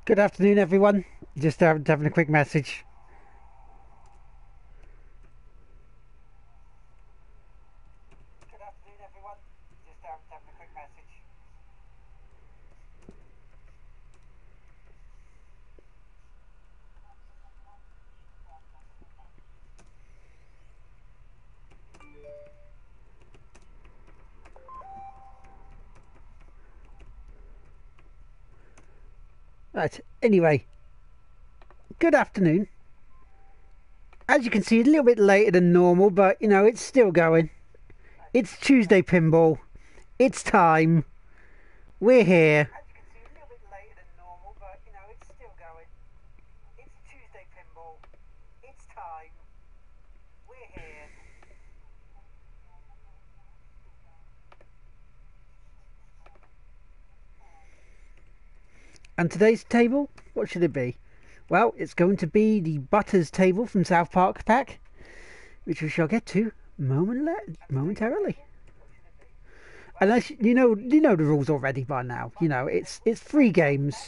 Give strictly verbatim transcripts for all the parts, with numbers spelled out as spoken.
Good afternoon, everyone. Just uh, having a quick message. Good afternoon, everyone. Just uh, having a quick message. Right. Anyway, good afternoon. As you can see, it's a little bit later than normal, but you know it's still going. It's Tuesday Pinball. It's time. We're here. As you can see, a little bit later than normal, but you know it's still going. It's Tuesday Pinball. It's time. We're here. And today's table, what should it be? Well, it's going to be the Butters table from South Park Pack, which we shall get to moment momentarily. Unless you know, you know the rules already by now. You know, it's it's three games.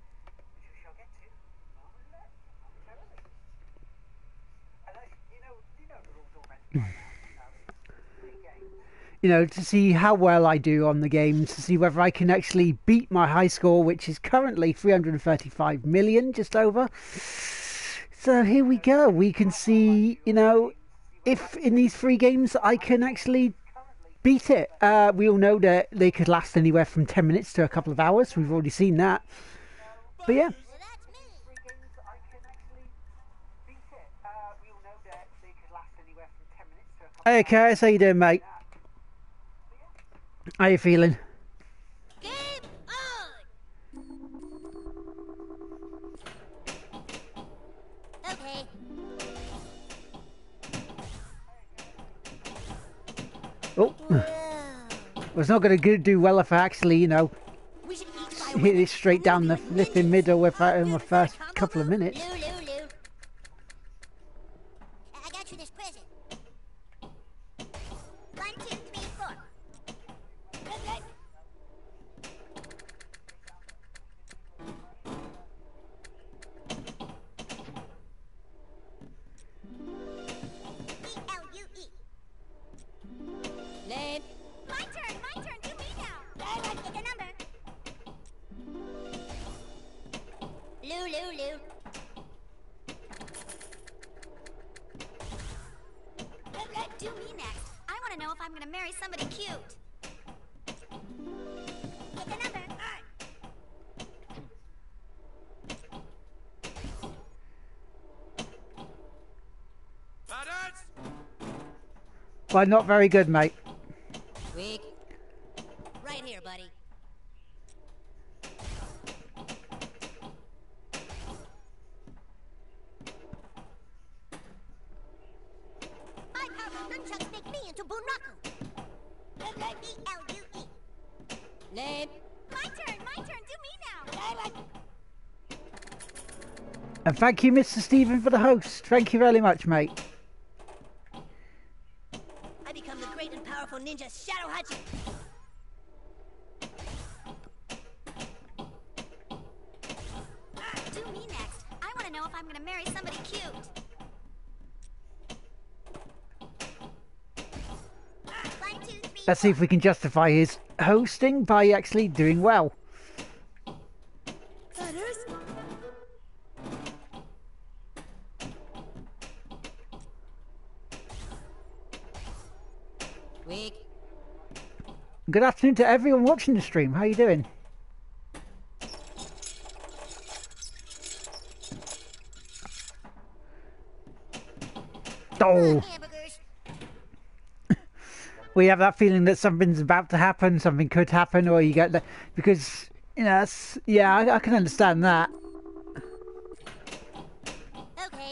You know, to see how well I do on the games, to see whether I can actually beat my high score, which is currently three hundred thirty-five million, just over. So here we go. We can see, you know, if in these three games I can actually beat it. Uh, we all know that they could last anywhere from ten minutes to a couple of hours. We've already seen that. But yeah. Hey, Curtis, how you doing, mate? How you feeling? Game on! Okay. Oh. Well, it's not going to do well if I actually, you know, hit it straight down the flipping middle without in the first couple of minutes. Lou, Lou, Lou. I got you this present. One, two, three, four. Okay. E L U E. Lame. My turn, my turn, do me now. I like pick a number. Lou, Lou, Lou. Do me next. I want to know if I'm going to marry somebody cute. Pick a number. Well, not very good, mate. Weak. Right here, buddy. My powerful nunchucks make me into Bunraku. E L U E. Lame. My turn, my turn, do me now. I like. And thank you, Mister Stephen, for the host. Thank you very much, mate. I become the great and powerful ninja Shadohachi. Do me next. I want to know if I'm going to marry somebody cute. One, two, three, Let's see if we can justify his hosting by actually doing well. Butters? Weak. Good afternoon to everyone watching the stream. How you doing? Oh, Hamburgers. we have that feeling that something's about to happen, something could happen, or you get that because you know, that's, yeah, I, I can understand that. Okay.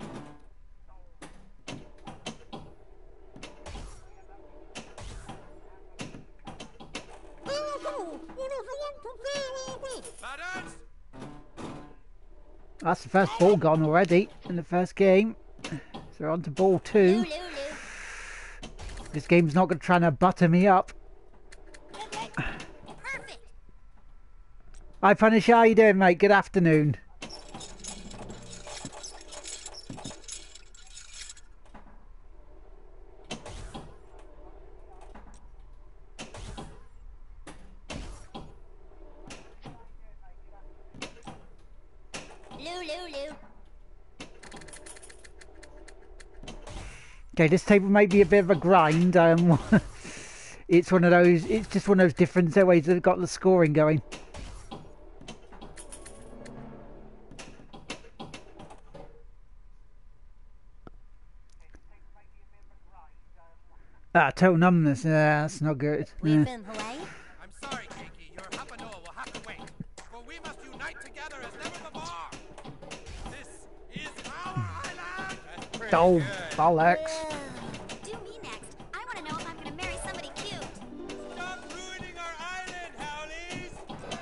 That's the first ball gone already in the first game. So we're on to ball Lou, two. Lou, Lou. This game's not going to try to butter me up. Perfect. Hi Punisher, how you doing, mate? Good afternoon. Okay, this table may be a bit of a grind. Um, it's one of those. It's just one of those different ways that have got the scoring going. Ah, toe numbness. Yeah, that's not good. We've Yeah. been Hawaii. I'm sorry, Keiki. Your Hapanoa will have to wait. For we must unite together as never before. This is our island. That's pretty Oh, good. bollocks. Do me next. I want to know if I'm going to marry somebody cute. Stop ruining our island, Howlies.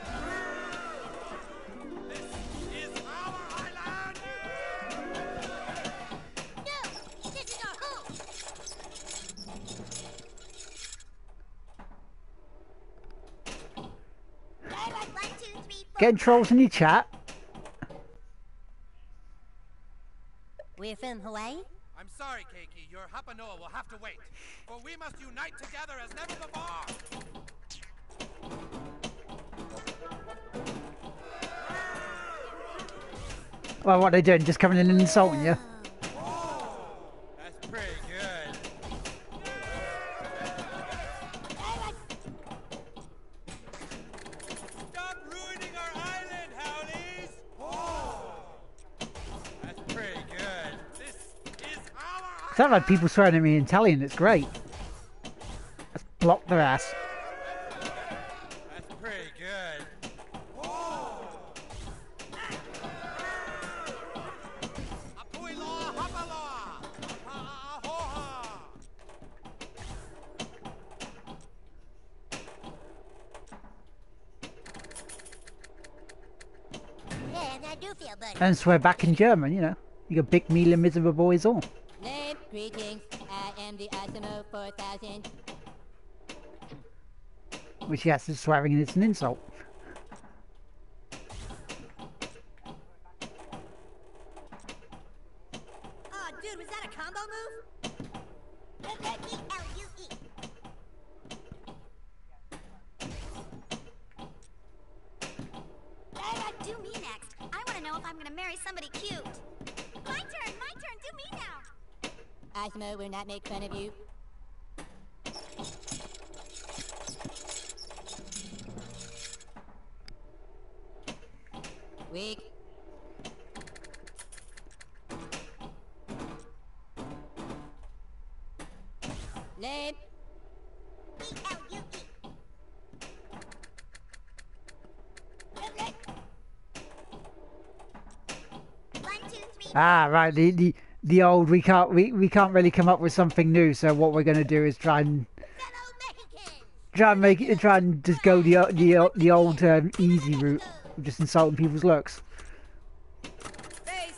This is our island. No, this is our home. One, two, three, four. Getting trolls in your chat. We're from Hawaii. I'm sorry, Keiki. Your Hapanoa will have to wait. For we must unite together as never before. Well, what are they doing? Just coming in and insulting you? That's pretty good. Stop ruining our island, Howlies. That's pretty good. This is our Sound like people swearing at me in Italian. It's great. Let's block their ass. That's pretty good. Apuiloa hapaloa. Ha'ahoha. Man, I do feel better. And swear back in German, you know. You got big meal and miserable boys all. Name, greetings. I am the Asimo four thousand. Which, yes, is swearing and it's an insult. Oh, dude, was that a combo move? E L U E. Do me next. I want to know if I'm going to marry somebody cute. My turn, my turn. Do me now. Asimo will not make fun of you. Weak. Lame. E L U E. One, two, three. Ah, right. The the, the old we can't we, we can't really come up with something new. So what we're going to do is try and Fellow Mexicans. try and make it try and just go the the the old um, easy route, of just insulting people's looks. Face.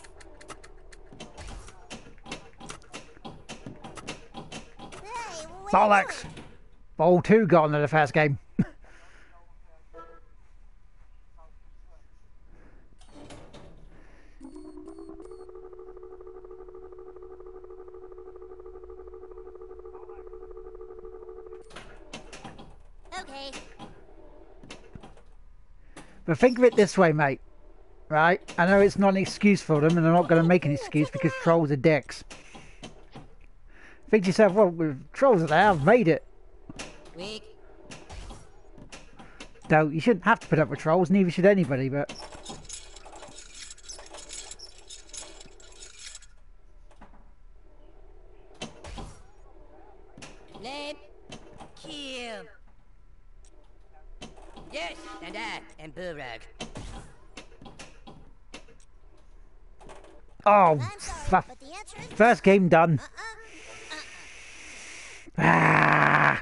Hey, what are you Bollocks. doing? Bowl two got on in the first game. Okay. But think of it this way, mate. Right? I know it's not an excuse for them, and I'm not going to make an excuse because trolls are dicks. Think to yourself, well, with trolls are there, I've made it. Weak. So you shouldn't have to put up with trolls, neither should anybody, but... Lame. Kill. Yes, and I am Burrag. Oh, I'm sorry, fuck. but the answer is First game done. uh-uh. Ah!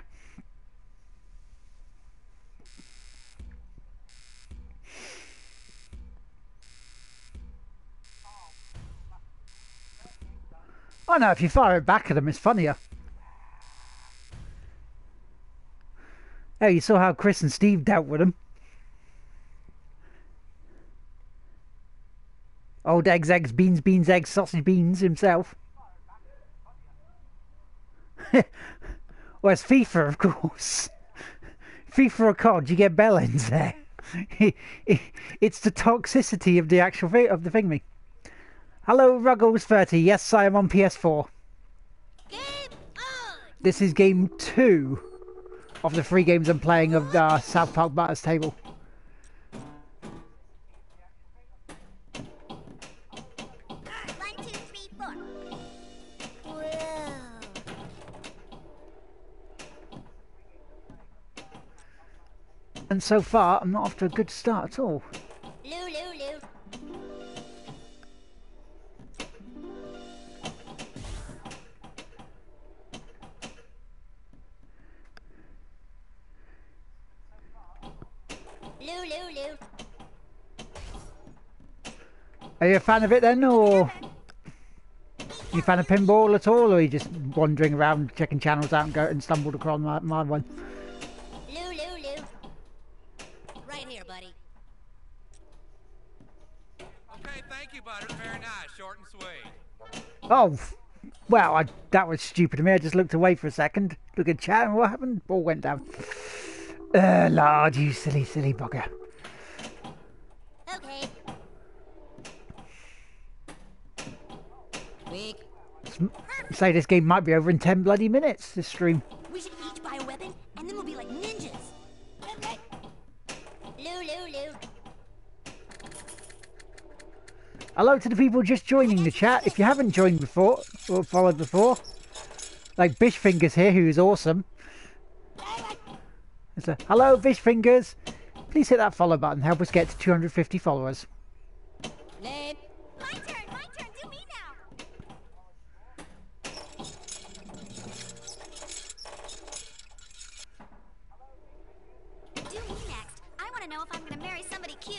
Oh no, if you fire it back at them, it's funnier. Oh, you saw how Chris and Steve dealt with them. Old eggs, eggs, beans, beans, eggs, sausage, beans himself. Well, it's FIFA, of course. FIFA or C O D, you get bellends there. It's the toxicity of the actual thi- of the thingy. Hello, Ruggles thirty. Yes, I am on P S four. Game on! This is game two of the three games I'm playing of uh, South Park Batter's Table. One, two, three, four. Whoa. And so far, I'm not off to a good start at all. Lou, Lou, Lou. Lou, Lou, Lou. Are you a fan of it then, or you a fan of pinball at all, or are you just wandering around checking channels out and go and stumbled across my, my one? Lou, Lou, Lou. Right here, buddy. Okay, thank you, Butters. Very nice. Short and sweet. Oh, well, I, that was stupid of me. I just looked away for a second, look at chat, and what happened? Ball went down. Uh, Lord, you silly, silly bugger. Okay. Weak. Say this game might be over in ten bloody minutes, this stream. We should each buy a weapon, and then we'll be like ninjas. Lou, Lou, Lou. Hello to the people just joining the chat. If you haven't joined before, or followed before, like Bishfingers here, who is awesome. It's a, hello, Bishfingers. Please hit that follow button. Help us get to two hundred fifty followers. Lame. My turn, my turn. Do me now. Do me next. I want to know if I'm going to marry somebody cute.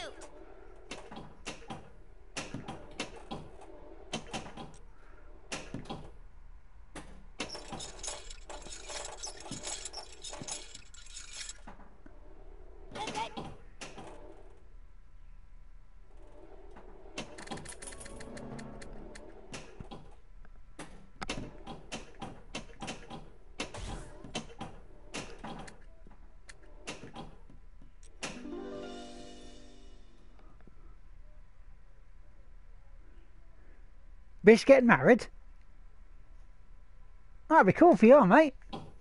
Bish getting married? That'd be cool for you, mate.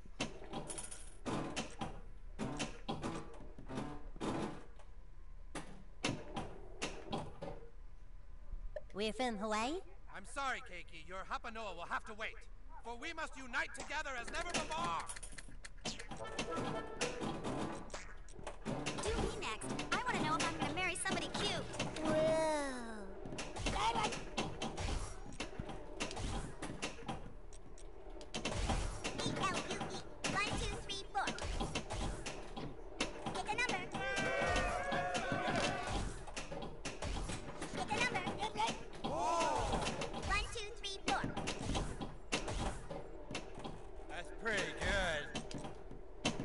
We're from Hawaii? I'm sorry, Keiki. Your Hapanoa will have to wait. For we must unite together as never before. Do me next. I want to know if I'm going to marry somebody cute. Whoa. One, two, three, four. Pick a number. Pick a number. One, two, three, four. That's pretty good.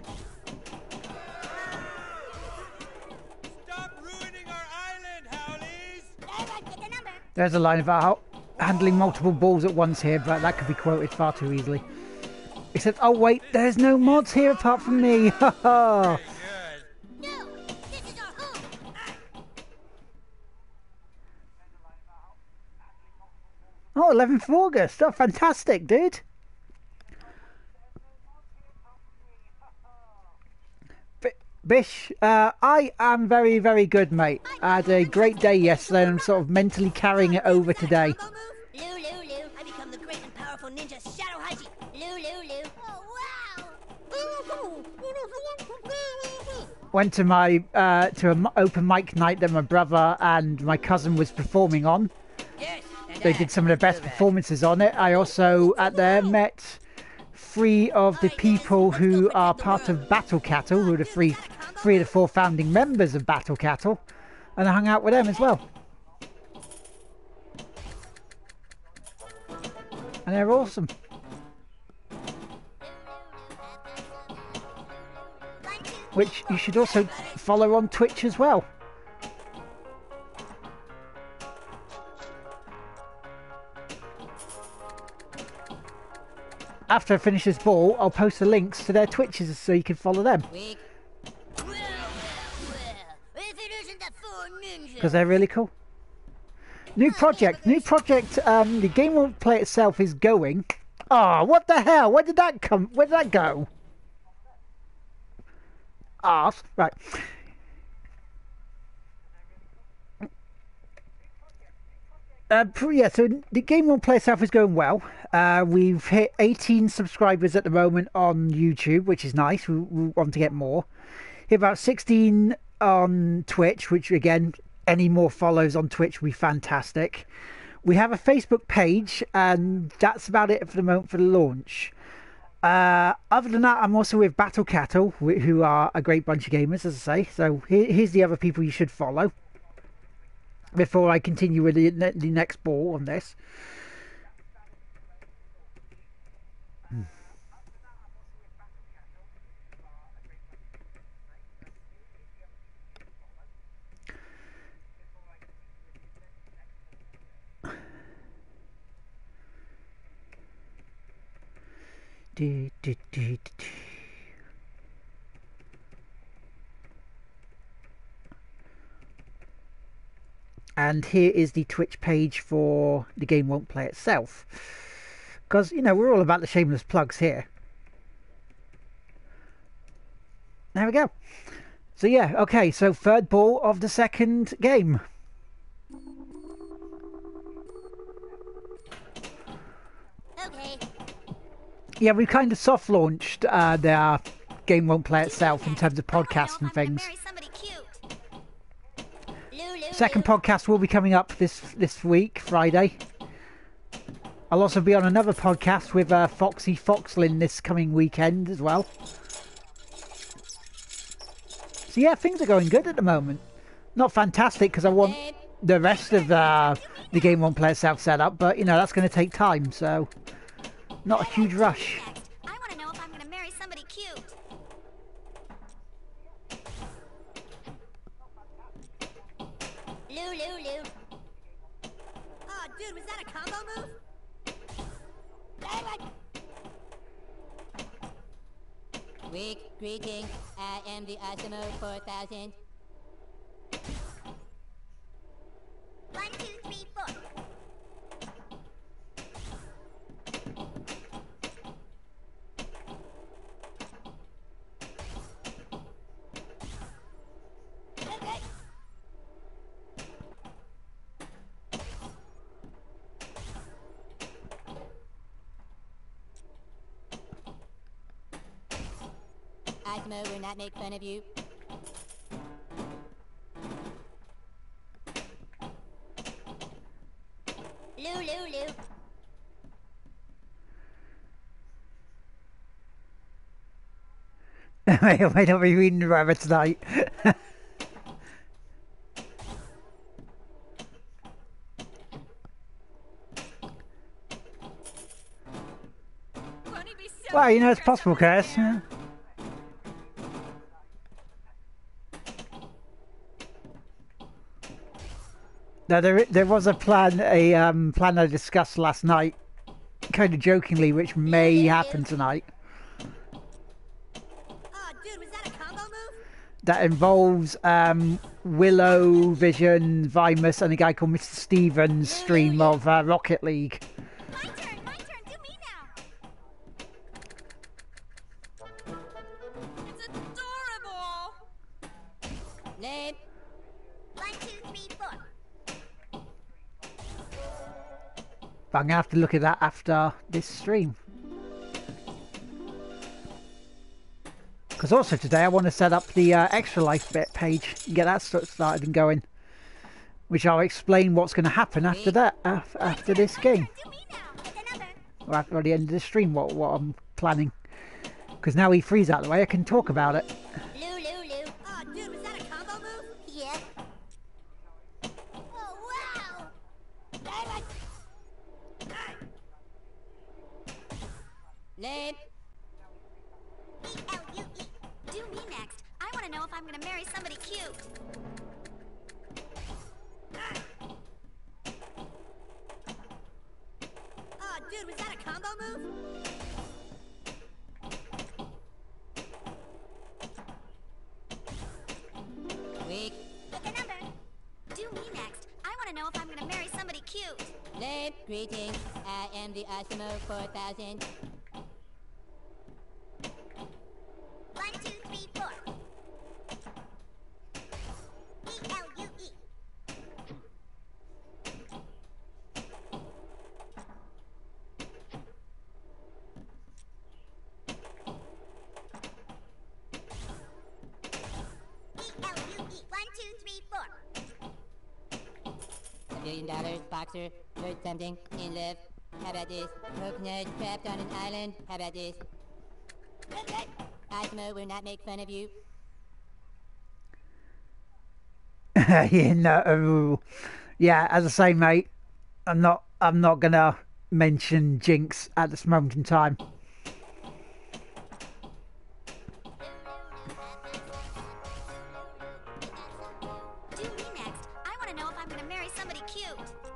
Stop ruining our island, Howlies! Pick a number. There's a line about how handling multiple balls at once here, but that could be quoted far too easily. Except, oh wait, there's no mods here apart from me. Ha ha. Pretty good. No, this is our home. Oh, eleventh of August. Oh, fantastic, dude. B- Bish, uh, I am very, very good, mate. I had a great day yesterday and I'm sort of mentally carrying it over today. Combo move. Lou, Lou, Lou. I become the great and powerful ninja Shadow Hachi. Lou, Lou, Lou. Oh, wow. Went to my uh, to an open mic night that my brother and my cousin was performing on. Yes. They did some of the best performances on it. I also, at there, met three of the people who are part of Battle Cattle, who are the three, three of the four founding members of Battle Cattle, and I hung out with them as well. And they're awesome. Which you should also follow on Twitch as well. after I finish this ball, I'll post the links to their Twitches so you can follow them. Weak. Well, well, well. If it isn't the four ninjas. Because they're really cool. New project. New project. Um, the game won't play itself is going. Oh, what the hell? Where did that come? Where did that go? Ah, right. Uh, yeah, so the game won't play itself is going well. Uh, we've hit eighteen subscribers at the moment on YouTube, which is nice. We, we want to get more. Hit about sixteen on Twitch, which again, any more follows on Twitch would be fantastic. We have a Facebook page, and that's about it for the moment for the launch. Uh, other than that, I'm also with Battle Cattle, who are a great bunch of gamers, as I say. So here, here's the other people you should follow before I continue with the, the next ball on this. Hmm. Do, do, do, do, do. And here is the Twitch page for the game won't play itself. Because, you know, we're all about the shameless plugs here. There we go. So yeah, okay, so third ball of the second game. Okay. Yeah, we kind of soft launched uh, the game won't play itself in terms of podcasts and things. Second podcast will be coming up this this week, Friday. I'll also be on another podcast with uh, Foxy Foxlin this coming weekend as well. So yeah, things are going good at the moment. Not fantastic because I want the rest of uh, the game won't play itself set up, but you know that's going to take time, so not a huge rush. I want to know if I'm going to marry somebody cute. Lou, Lou, Lou. Oh, dude, was that a combo move? I like. Weak greeting. I am the Osmo four thousand. One, two, three, four. Okay. Osmo will not make fun of you. Lou, Lou, Lou. I might not be reading the rabbit tonight. Well, you know, it's possible, Cass. Yeah. Now, there there was a plan, a um, plan I discussed last night, kind of jokingly, which may happen tonight. Oh, dude, was that a combo move? That involves um, Willow, Vision, Vimus, and a guy called Mister Stevens' stream of uh, Rocket League. My turn, my turn, do me now. It's adorable. Name. One, two, three, four. But I'm going to have to look at that after this stream. Because also today I want to set up the uh, Extra Life bit page and get that started and going. Which I'll explain what's going to happen after that, uh, after this game. Or after the end of the stream, what, what I'm planning. Because now E three's out of the way, I can talk about it. Lou, Lou, Lou. Oh, dude, was that a combo move? Yeah. Oh, wow. I like... Name. E L U E. Do me next. I want to know if I'm going to marry somebody cute. Oh, dude, was that a combo move? know if I'm gonna marry somebody cute. Lame. Greetings. I am the Osimo four thousand. One, two, three, four. E L U E. E L U E. One, two, three, four. A million dollars, boxer, heard something, in love. How about this? Coconut trapped on an island. How about this? Osmo will not make fun of you. You know, yeah. As I say, mate, I'm not. I'm not gonna mention Jinx at this moment in time. Do me next. I want to know if I'm gonna marry somebody cute.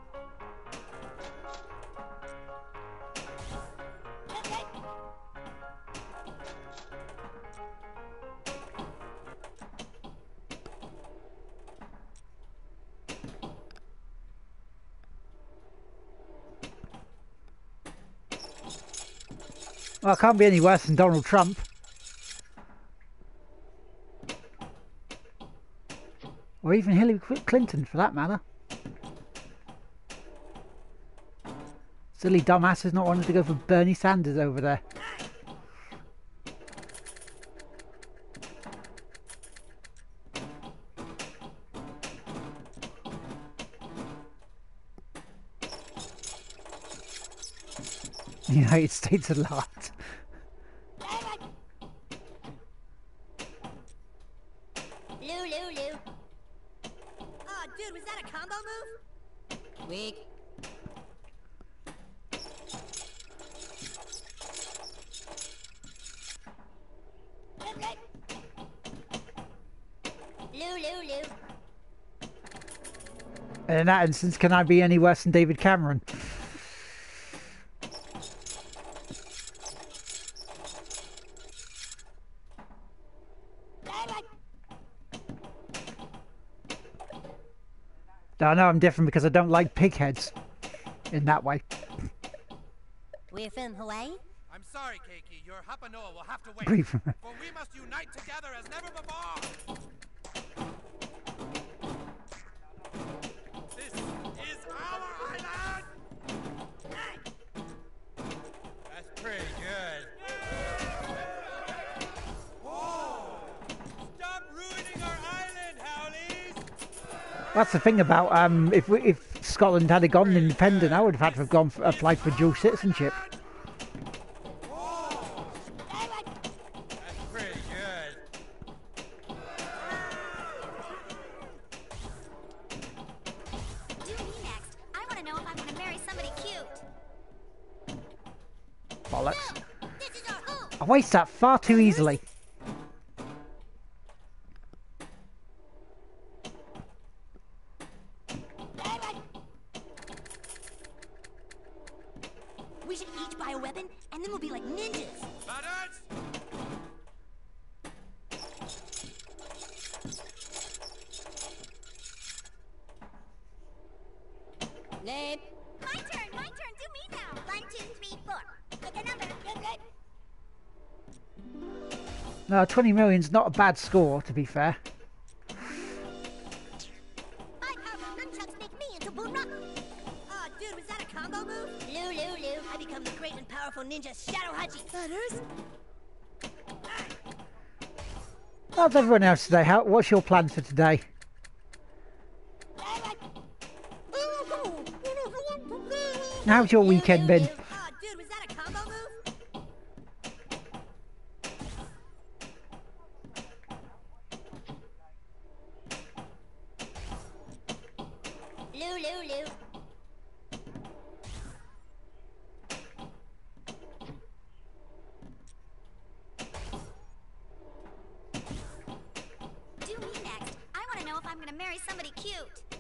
Well, it can't be any worse than Donald Trump. Or even Hillary Clinton, for that matter. Silly dumbasses not wanting to go for Bernie Sanders over there. The United States a lot. Lou, Lou, Lou. Oh, dude, was that a combo move? Weak. Lou, Lou, Lou. And in that instance, can I be any worse than David Cameron? I know I'm different because I don't like pig heads in that way. We're from Hawaii? I'm sorry, Keiki. Your Hapanoa will have to wait. Brief. For we must unite together as never before. This is our island. That's pretty good. Whoa! Stop ruining our island, Howlies! That's the thing about um, if we, if Scotland had gone independent, I would have had to have gone for, applied for dual citizenship. That's pretty good. Do me next. I want to know if I'm gonna marry somebody cute. Bollocks. This is our home. I waste that far too easily. We should each buy a weapon, and then we'll be like ninjas. Ladders! Lame. My turn, my turn. Do me now. One, two, three, four. Pick a number. Good, good. No, twenty million's not a bad score, to be fair. My powerful nunchucks make me into Bunraku. Oh, dude, was that a combo move? Lou, Lou, Lou. I become the great and powerful ninja Shadow Hachi. Butters? How's everyone else today? How, what's your plan for today? How's your weekend been? Oh, dude, was that a combo move? Lou, Lou, Lou. Do me next. I want to know if I'm gonna marry somebody cute.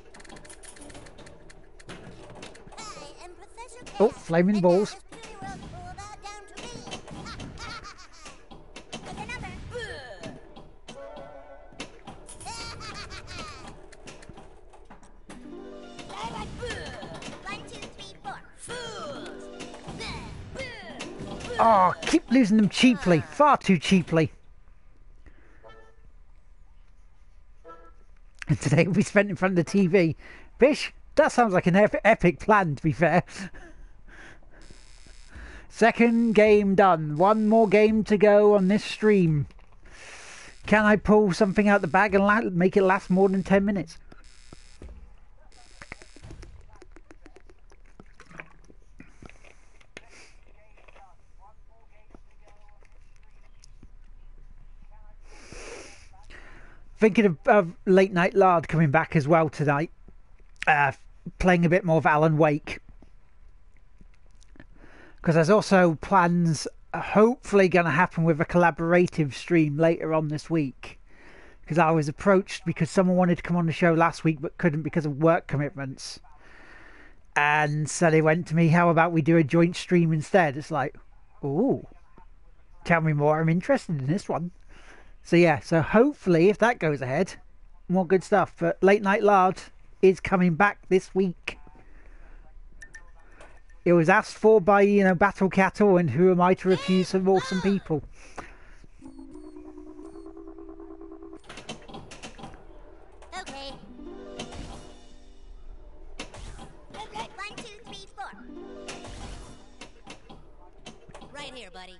I am Professor Cat. Oh, flaming and balls. now this puny world will bow down to me. Pick a number. Oh, keep losing them cheaply. Far too cheaply. And today we spent in front of the T V. Bish, that sounds like an ep epic plan, to be fair. Second game done. One more game to go on this stream. Can I pull something out the bag and la make it last more than ten minutes? Thinking of, of Late Night Lard coming back as well tonight. Uh, playing a bit more of Alan Wake. Because there's also plans hopefully going to happen with a collaborative stream later on this week. Because I was approached because someone wanted to come on the show last week but couldn't because of work commitments. And so they went to me, how about we do a joint stream instead? It's like, ooh, tell me more, I'm interested in this one. So yeah, so hopefully if that goes ahead, more good stuff. But Late Night Lard is coming back this week. It was asked for by, you know, Battle Cattle, and who am I to refuse some awesome people? Okay. One, two, three, four. Right here, buddy.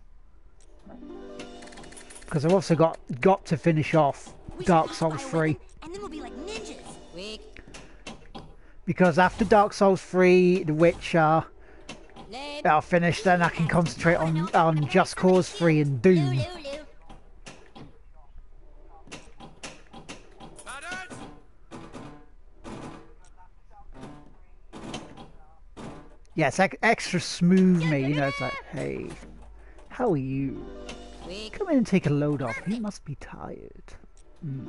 Because I've also got got to finish off Dark Souls three. And then we'll be like ninjas. Weak. Because after Dark Souls three, The Witcher, Lame. are finished, then I can concentrate on, on Just Cause three and Doom. Lou, Lou, Lou. Butters! Yeah, it's ex extra smooth me, you know, it's like, hey, how are you? Weak. Come in and take a load off, you must be tired. Mm.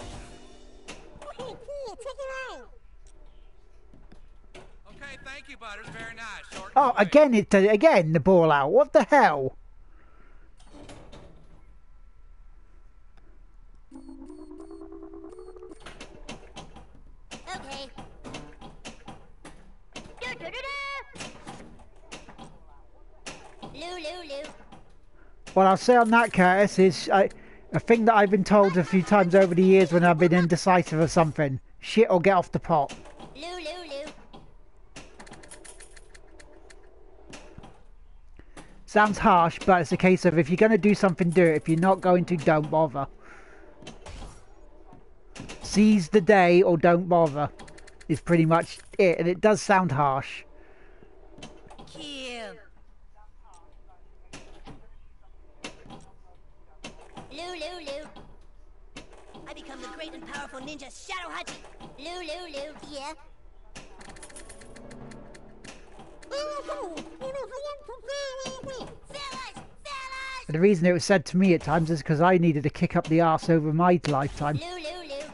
Okay, thank you, Butters. Very nice. Short and Oh, sweet. again, it again, the ball out, what the hell? Okay. Lou, Lou, Lou. What I'll say on that, Curtis, is uh, a thing that I've been told a few times over the years when I've been indecisive of something. Shit or get off the pot. Lou, Lou, Lou. Sounds harsh, but it's a case of if you're going to do something, do it. If you're not going to, don't bother. Seize the day or don't bother is pretty much it. And it does sound harsh. Kill. Lou, Lou, Lou. I become the great and powerful ninja Shadow Hachi. Lou, Lou, Lou. Yeah. Fellas! Fellas! And the reason it was said to me at times is because I needed to kick up the arse over my lifetime. Lou, Lou, Lou.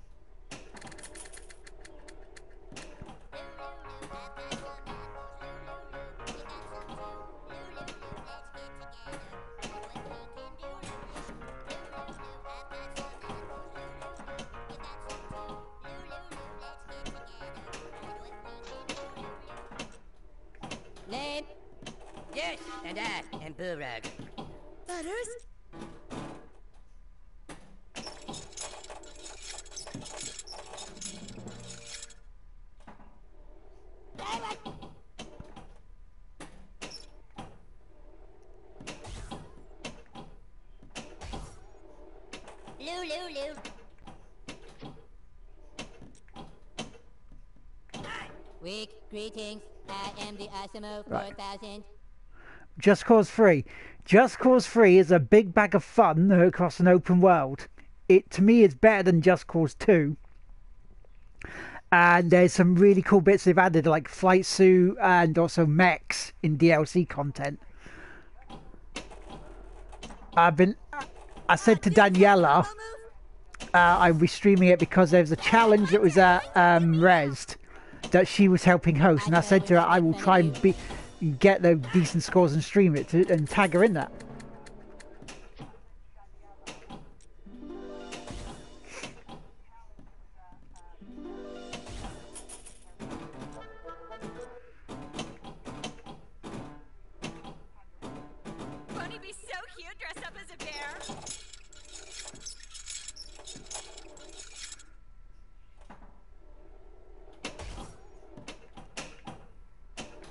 Lame. Yes, and I am Burrag. Butters? Lou, Lou, Lou. Weak. Greetings. I am the Osimo Right. four thousand. Just Cause three. Just Cause three is a big bag of fun across an open world. It, to me, is better than Just Cause two. And there's some really cool bits they've added, like Flight Suit and also mechs in D L C content. I've been... I said to Daniela, uh, I'll be streaming it because there's a challenge that was at um, Rezzed that she was helping host, and I said to her, I will try and be, get the decent scores and stream it to, and tag her in that.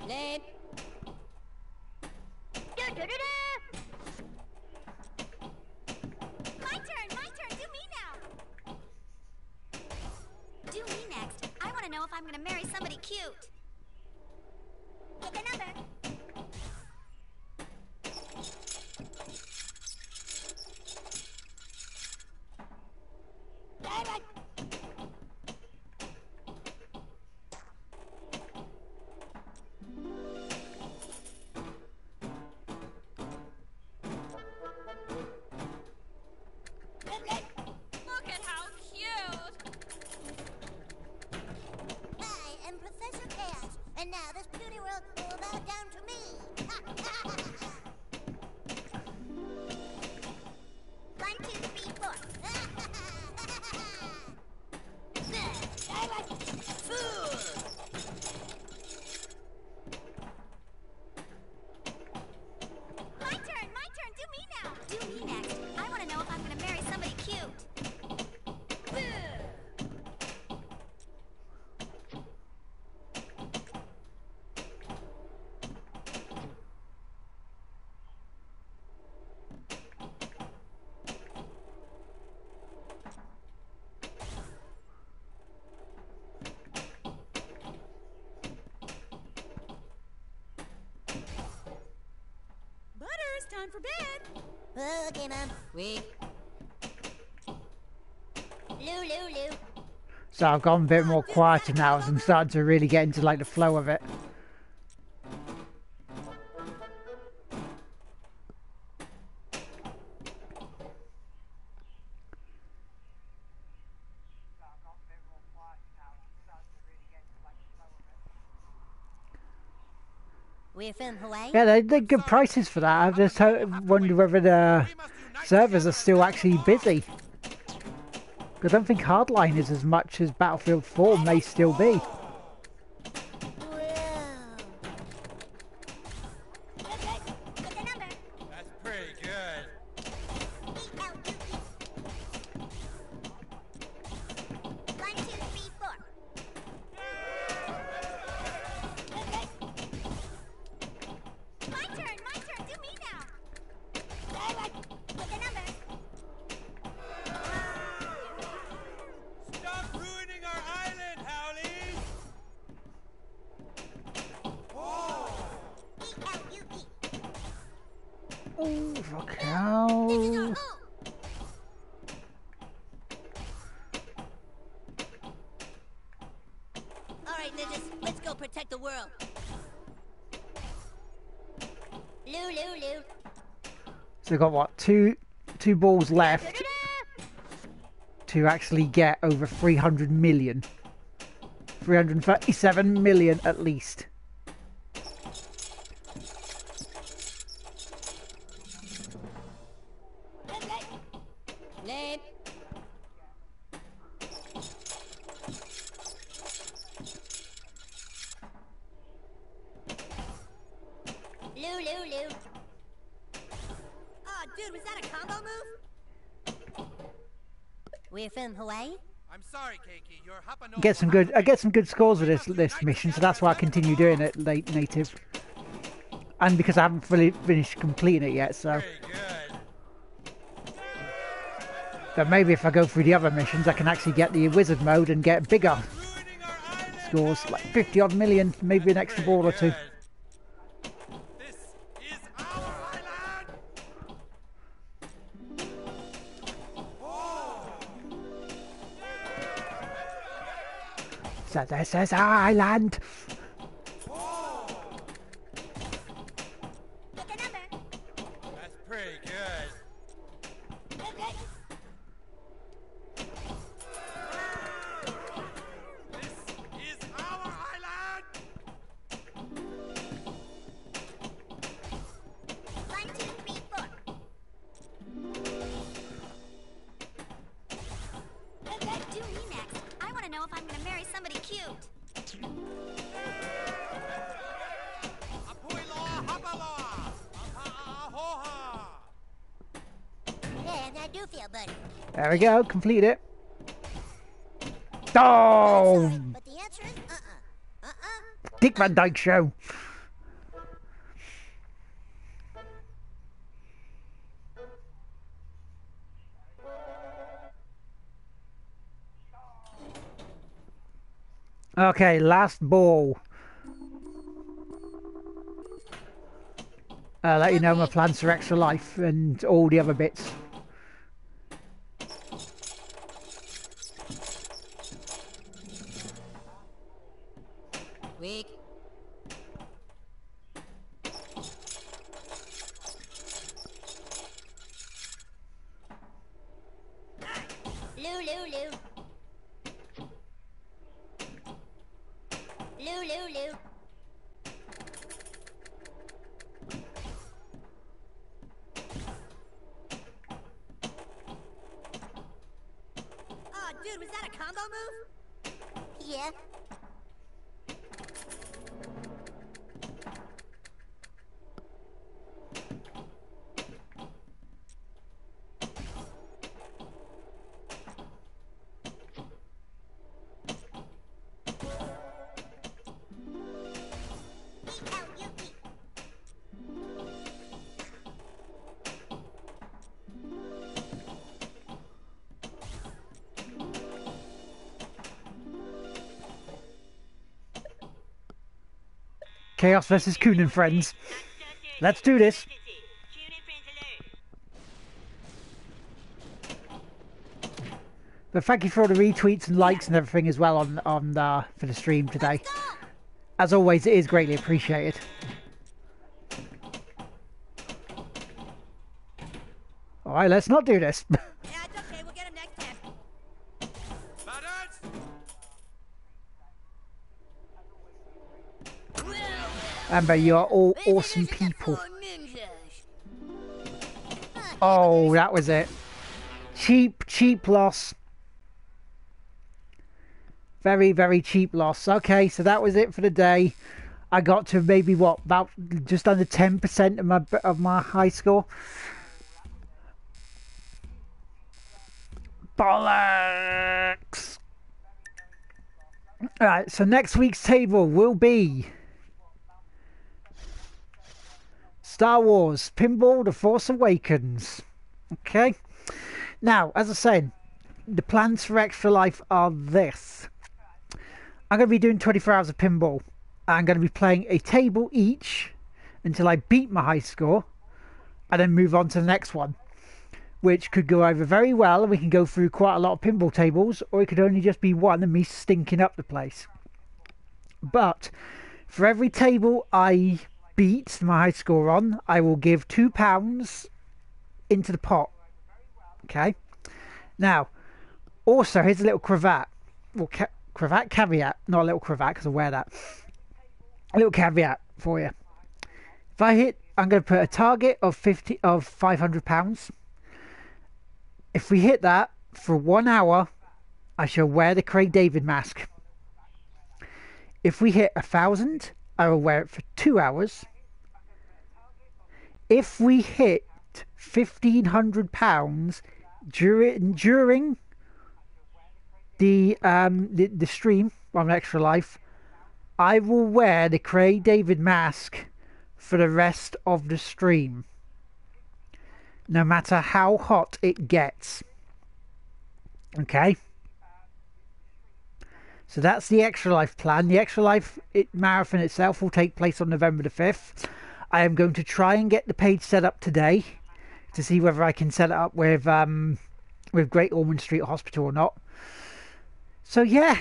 Lame. Do-do-do-do. My turn, my turn. Do me now. Do me next. I want to know if I'm going to marry somebody cute. Pick a number. Look at how cute! I am Professor Chaos, and now this beauty world will bow down to me. One, two, three, four. I like food. My turn, my turn. Do me now. Do me next. I want to know if I'm going to marry somebody cute. Butters, time for bed! Okay, Mom. Weak. Lou, Lou, Lou. So I've gone a bit more quieter now as I'm starting to really get into like the flow of it. We're from Hawaii. Yeah, they they're good prices for that. I just ho- wonder whether the servers are still actually busy. I don't think Hardline is as much as Battlefield four may still be. Whoa. Okay, pick a number. That's pretty good. E L U E. One, two, three, four. Okay. My turn, my turn. Do me now. I like. Pick a number. Stop ruining our island, Howley! E L U E. Oh, fuck This is our hell. home. All right, ninjas, let's go protect the world. Lou, Lou, Lou. So we've got what, two two balls left to actually get over three hundred million. three hundred thirty-seven million at least. Lame. Lou, Lou, Lou. Oh, dude, was that a combo move? We're from Hawaii. I'm sorry, Keiki. Your Hapano Get some will good. have I to get some good scores with this this mission, so that's why I continue doing it late native. And because I haven't fully finished completing it yet, so wait. Pretty good. that maybe if I go through the other missions, I can actually get the wizard mode and get bigger Ruining our island, scores, like fifty odd million, maybe an extra ball or two. good. This is our island! So this is our island. Pick a number. That's pretty good. Okay. This is our island! One, two, three, four. Okay, do me next. I want to know if I'm going to marry somebody cute. Apuiloa hapaloa! Apahoha! Yeah, I do feel better. There we go, complete it. Oh, But the answer is uh-uh. Uh-uh. Dick Van Dyke Show. Okay, last ball. Uh, let you know my plans for Extra Life and all the other bits. Weak. Lou, Lou, Lou. Lou, Lou, Lou. Oh, dude, was that a combo move? Yeah. Chaos versus Coon and friends. Let's do this. But thank you for all the retweets and likes and everything as well on on uh, for the stream today. As always, it is greatly appreciated. All right, let's not do this. Yeah, it's okay. We'll get him next time. Butters! Amber, you are all awesome people. Oh, that was it. Cheap, cheap loss. Very, very cheap loss. Okay, so that was it for the day. I got to maybe what, about just under ten percent of my of my high score. Bollocks! Alright, so next week's table will be Star Wars Pinball The Force Awakens. Okay. Now, as I said, the plans for Extra Life are this. I'm going to be doing twenty-four hours of pinball. I'm going to be playing a table each until I beat my high score and then move on to the next one, which could go over very well and we can go through quite a lot of pinball tables, or it could only just be one and me stinking up the place. But for every table I beat my high score on, I will give two pounds into the pot. Okay. Now, also here's a little cravat. Well, ca cravat caveat, not a little cravat because I wear that. A little caveat for you. If I hit, I'm going to put a target of fifty of five hundred pounds. If we hit that for one hour, I shall wear the Craig David mask. If we hit a thousand, I will wear it for two hours. If we hit fifteen hundred pounds during during the um the, the stream on Extra Life, I will wear the Craig David mask for the rest of the stream, no matter how hot it gets. Okay. So that's the Extra Life plan. The Extra Life it, marathon itself will take place on November the fifth. I am going to try and get the page set up today to see whether I can set it up with um, with Great Ormond Street Hospital or not. So yeah.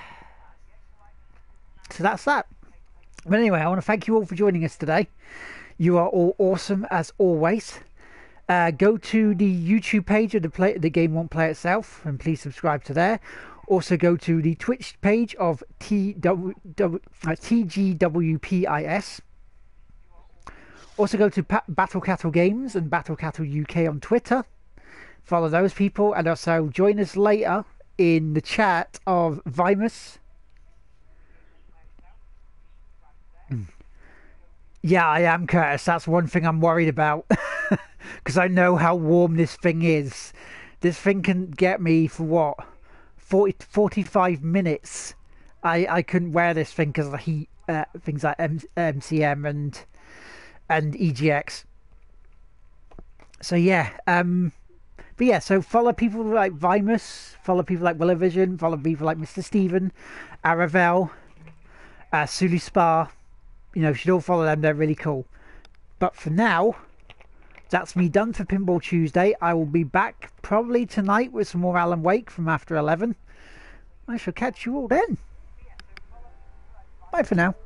So that's that. But anyway, I want to thank you all for joining us today. You are all awesome as always. Uh, go to the YouTube page of the play. The Game Won't Play Itself, and please subscribe to there. Also go to the Twitch page of T W, uh, T G W P I S. Also go to pa Battle Cattle Games and Battle Cattle U K on Twitter. Follow those people, and also join us later in the chat of Vimus. Yeah, I am, Curtis. That's one thing I'm worried about. Because I know how warm this thing is. This thing can get me for what? forty, forty-five minutes. I, I couldn't wear this thing because of the heat. Uh, things like M MCM and and E G X. So yeah, um, But yeah, so follow people like Vimus, follow people like Willovision, follow people like Mister Steven, Aravel, uh, Sulu Spa. You know, you should all follow them. They're really cool. But for now, that's me done for Pinball Tuesday. I will be back probably tonight with some more Alan Wake from after eleven. I shall catch you all then. Bye for now.